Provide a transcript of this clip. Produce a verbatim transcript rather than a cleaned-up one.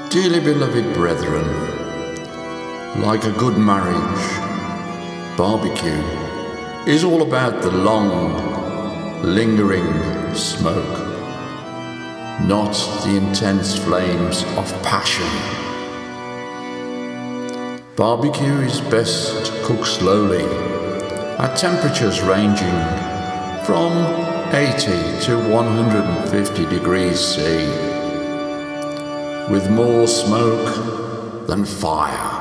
Dearly beloved brethren, like a good marriage, barbecue is all about the long, lingering smoke, not the intense flames of passion. Barbecue is best cooked slowly at temperatures ranging from eighty to one hundred fifty degrees C, with more smoke than fire.